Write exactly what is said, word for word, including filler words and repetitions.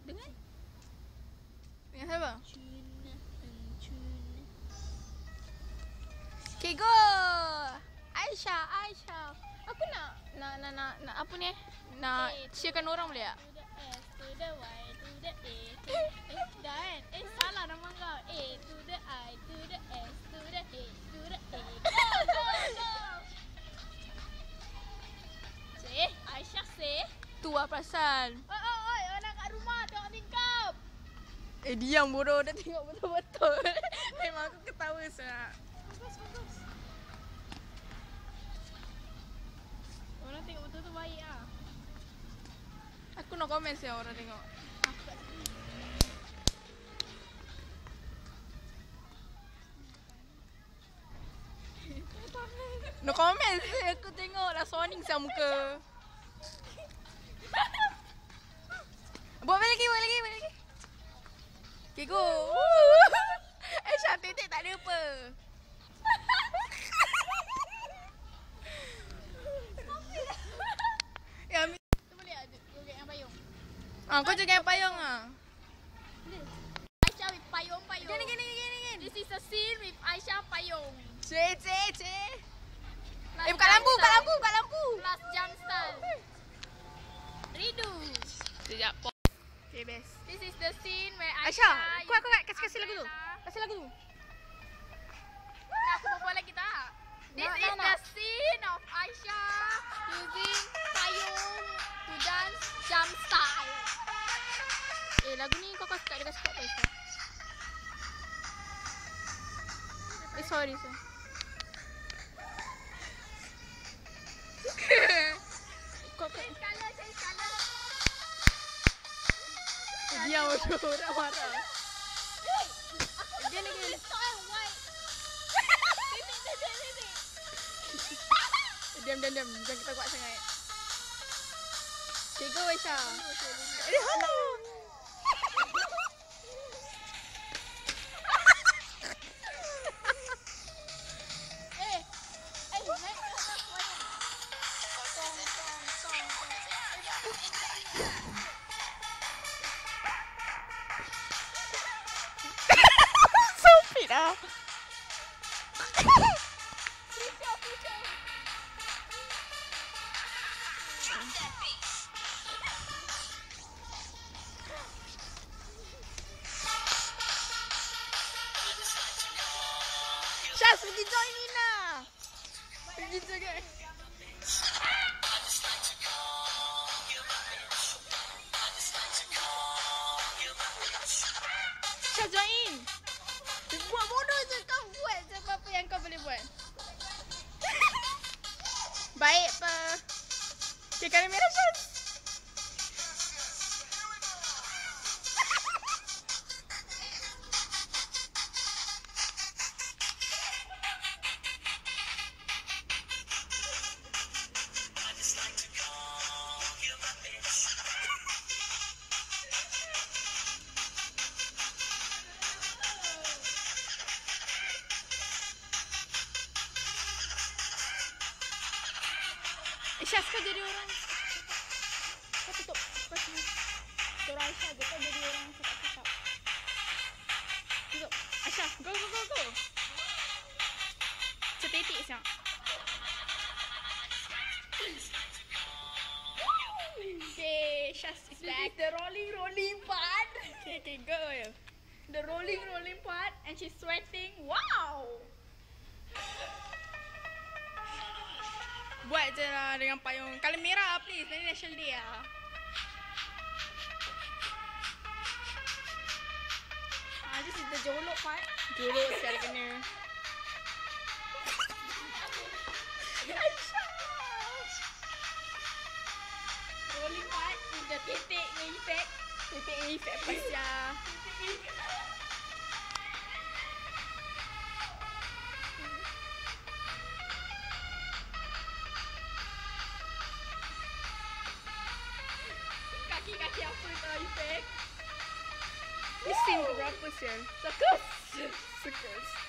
Dengan? Dengan siapa? Okay, go! Aisha, Aisha. Aku nak, nak, nak, nak, nak apa ni eh? Nak cheerkan orang boleh tak? To the Y, to the A. Eh, dah kan? Eh, salah nama kau. A to the I, to the S, to the A, to the A. Go, go, go! Say, Aisha say. Tu lah perasan. Oi, oi, oi, orang kat rumah tengok tingkap. Eh, diam bodoh. Dia tengok betul-betul. Memang aku ketawa sangat. Bagus, bagus. Orang tengok betul-betul baik lah. Aku no comment sih orang tengok. No comment sih, aku tengok dah soning sama muka. Buat lagi, buat lagi, buat lagi. Okay, go. Aisha, titik tak ada apa. Ya, Tu boleh tak joget yang payung? ah, kau jaga yang payung ah. Aisha with payung-payung. Gini, gini, gini, gini. This is a scene with Aisha payung. Cik, cik, cik. Plus Eh, buka lampu, jump buka style. lampu, buka lampu. Plus jump style. Redo. Sekejap. Okay, best. This is the scene where Aisha. Aisha, kau kau kasih kasih lagu tu. Kasih lagu tu. Nak aku berbual lagi tak? This Nak, is nak, the nak. scene of Aisha using payung to dance jump style. Eh, lagu ni kau kasih tak ada kasih kat Aisha. Eh, sorry, sorry. Kau kau Change colour, change colour. diam bodoh, orang marah. Hey, aku Gini, nak gini. stop yang white. Titik, titik, titik. Diam, diam, diam. Jangan kita kuat sangat. Okay, go Aisha. Eh, hello. Eh, eh, naik ke atas payung. Tong, tong, tong, tong. Stupid ah. Future, future. Syaz, pergi join Nina. Pergi join. Syaz, join. Buat bodoh je, kau buat je apa-apa yang kau boleh buat. Baik apa? Okay, kamera Syaz. Eh, Syaz, kau jadi orang. Kau tutup. Kau tutup. Suruh Aisha je, kau jadi orang cakap-cakap. Tutup. Aisha, go, go, go, go. Cetetik siap. Okay, Syaz is back. The rolling, rolling part. Okay, okay, go. The rolling, rolling part. And she's sweating. Wow. Buat je lah dengan payung. Kalau merah please, nanti National Day lah. Ah, this is the jolok part. Juruk sekali kena. Rolling part with the titik punya effect. Titik effect Aisha. Kaki-kaki apa tau effect? Ni scene ke berapa sial? Circus. Circus.